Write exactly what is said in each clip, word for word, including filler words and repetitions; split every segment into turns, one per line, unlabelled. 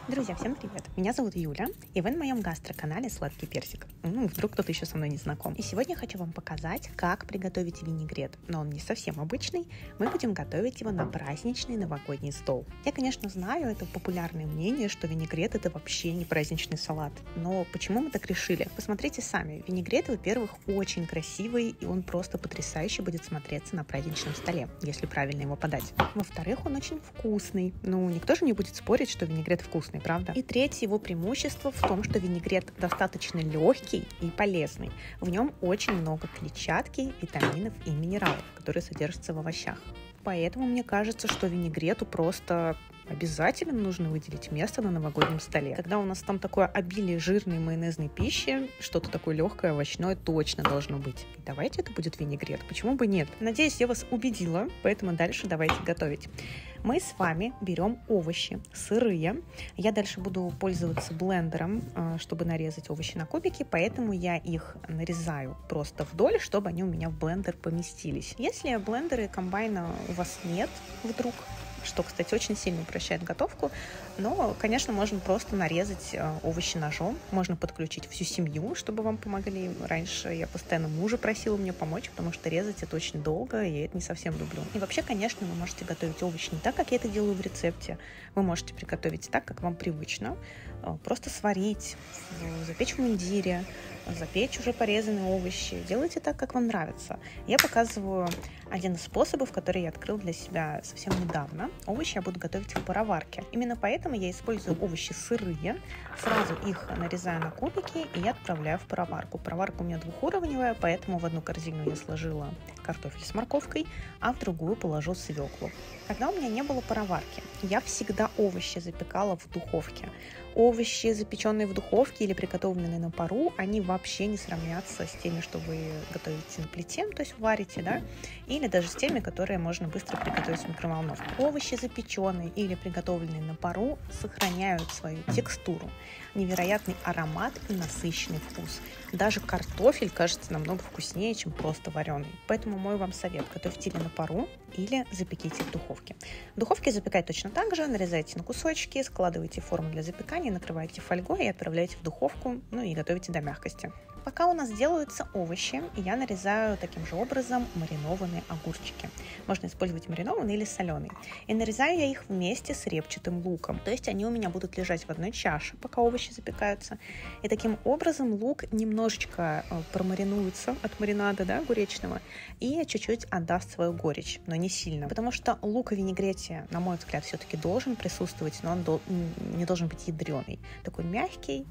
Друзья, всем привет! Меня зовут Юля, и вы на моем гастро-канале «Сладкий персик». Ну, вдруг кто-то еще со мной не знаком. И сегодня я хочу вам показать, как приготовить винегрет. Но он не совсем обычный, мы будем готовить его на праздничный новогодний стол. Я, конечно, знаю, это популярное мнение, что винегрет – это вообще не праздничный салат. Но почему мы так решили? Посмотрите сами. Винегрет, во-первых, очень красивый, и он просто потрясающе будет смотреться на праздничном столе, если правильно его подать. Во-вторых, он очень вкусный. Ну, никто же не будет спорить, что винегрет вкусный, правда? И третье его преимущество в том, что винегрет достаточно легкий и полезный. В нем очень много клетчатки, витаминов и минералов, которые содержатся в овощах. Поэтому мне кажется, что винегрету просто обязательно нужно выделить место на новогоднем столе. Когда у нас там такое обилие жирной майонезной пищи, что-то такое легкое, овощное точно должно быть. И давайте это будет винегрет. Почему бы нет? Надеюсь, я вас убедила, поэтому дальше давайте готовить. Мы с вами берем овощи сырые. Я дальше буду пользоваться блендером, чтобы нарезать овощи на кубики, поэтому я их нарезаю просто вдоль, чтобы они у меня в блендер поместились. Если блендера и комбайна у вас нет вдруг, что, кстати, очень сильно упрощает готовку, но, конечно, можно просто нарезать овощи ножом, можно подключить всю семью, чтобы вам помогли. Раньше я постоянно мужа просила мне помочь, потому что резать это очень долго, и я это не совсем люблю. И вообще, конечно, вы можете готовить овощи не так, как я это делаю в рецепте, вы можете приготовить так, как вам привычно, просто сварить, запечь в мундире, запечь уже порезанные овощи. Делайте так, как вам нравится. Я показываю один из способов, который я открыл для себя совсем недавно. Овощи я буду готовить в пароварке. Именно поэтому я использую овощи сырые, сразу их нарезаю на кубики и я отправляю в пароварку. Пароварка у меня двухуровневая, поэтому в одну корзину я сложила картофель с морковкой, а в другую положу свеклу. Когда у меня не было пароварки, я всегда овощи запекала в духовке. Овощи, запеченные в духовке или приготовленные на пару, они вообще не сравнятся с теми, что вы готовите на плите, то есть варите, да, или даже с теми, которые можно быстро приготовить в микроволновке. Овощи, запеченные или приготовленные на пару, сохраняют свою текстуру, невероятный аромат и насыщенный вкус. Даже картофель кажется намного вкуснее, чем просто вареный. Поэтому мой вам совет: готовьте или на пару, или запеките в духовке. В духовке запекать точно так же. Нарезайте на кусочки, складывайте в форму для запекания, накрывайте фольгой и отправляйте в духовку, ну и готовите до мягкости. Пока у нас делаются овощи, я нарезаю таким же образом маринованные огурчики. Можно использовать маринованный или соленый. И нарезаю я их вместе с репчатым луком. То есть они у меня будут лежать в одной чаше, пока овощи запекаются. И таким образом лук немножечко промаринуется от маринада, да, огуречного, и чуть-чуть отдаст свою горечь, но не сильно. Потому что лук в винегрете, на мой взгляд, все-таки должен присутствовать, но он дол- не должен быть ядреный. Такой мягкий,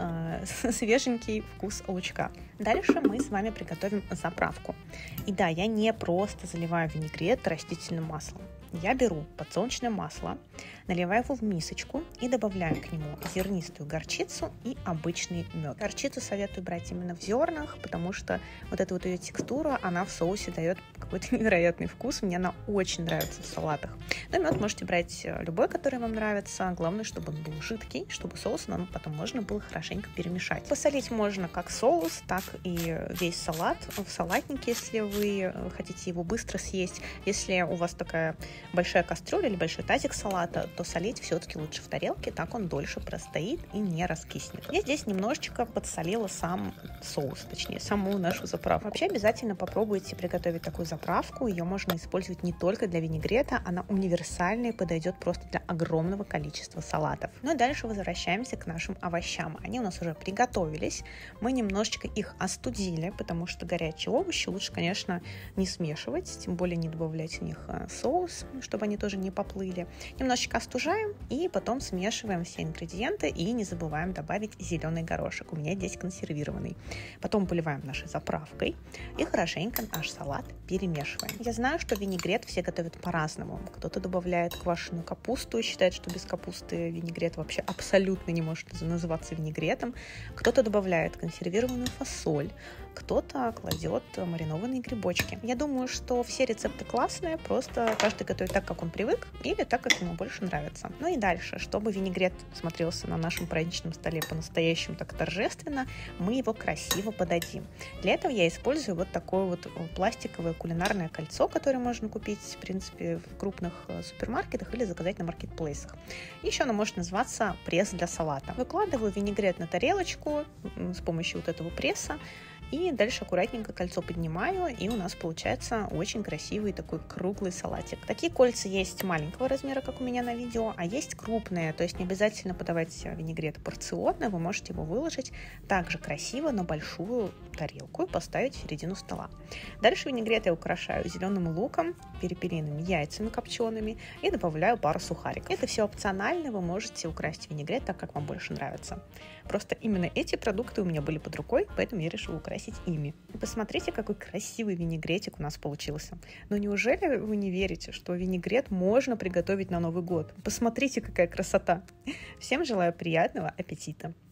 свеженький вкус лучка. Дальше мы с вами приготовим заправку. И да, я не просто заливаю винегрет растительным маслом. Я беру подсолнечное масло, наливаю его в мисочку и добавляю к нему зернистую горчицу и обычный мед. Горчицу советую брать именно в зернах, потому что вот эта вот ее текстура, она в соусе дает какой-то невероятный вкус. Мне она очень нравится в салатах. Но мед можете брать любой, который вам нравится. Главное, чтобы он был жидкий, чтобы соус нам потом можно было хорошенько перемешать. Посолить можно как соус, так и весь салат. В салатнике, если вы хотите его быстро съесть. Если у вас такая большая кастрюля или большой тазик салата, то солить все-таки лучше в тарелке, так он дольше простоит и не раскиснет. Я здесь немножечко подсолила сам соус, точнее, саму нашу заправку. Вообще обязательно попробуйте приготовить такую заправку. Ее можно использовать не только для винегрета, она универсальная и подойдет просто для огромного количества салатов. Ну и дальше возвращаемся к нашим овощам. Они у нас уже приготовились. Мы немножечко их остудили, потому что горячие овощи лучше, конечно, не смешивать, тем более не добавлять в них соус, чтобы они тоже не поплыли. Немножечко остужаем и потом смешиваем все ингредиенты и не забываем добавить зеленый горошек. У меня здесь консервированный. Потом поливаем нашей заправкой и хорошенько наш салат перемешиваем. Я знаю, что винегрет все готовят по-разному. Кто-то добавляет квашеную капусту и считает, что без капусты винегрет вообще абсолютно не может называться винегретом. Кто-то добавляет консервированную фасоль. кто-то кладет маринованные грибочки. Я думаю, что все рецепты классные, просто каждый готовит так, как он привык, или так, как ему больше нравится. Ну и дальше, чтобы винегрет смотрелся на нашем праздничном столе по-настоящему так торжественно, мы его красиво подадим. Для этого я использую вот такое вот пластиковое кулинарное кольцо, которое можно купить, в принципе, в крупных супермаркетах или заказать на маркетплейсах. Еще оно может называться пресс для салата. Выкладываю винегрет на тарелочку с помощью вот этого пресса, и дальше аккуратненько кольцо поднимаю, и у нас получается очень красивый такой круглый салатик. Такие кольца есть маленького размера, как у меня на видео, а есть крупные, то есть не обязательно подавать винегрет порционно, вы можете его выложить также красиво на большую тарелку и поставить в середину стола. Дальше винегрет я украшаю зеленым луком, перепелиными яйцами копчеными и добавляю пару сухариков. Это все опционально, вы можете украсить винегрет так, как вам больше нравится. Просто именно эти продукты у меня были под рукой, поэтому я решила украсить ими. И посмотрите, какой красивый винегретик у нас получился. Но неужели вы не верите, что винегрет можно приготовить на Новый год? Посмотрите, какая красота! Всем желаю приятного аппетита!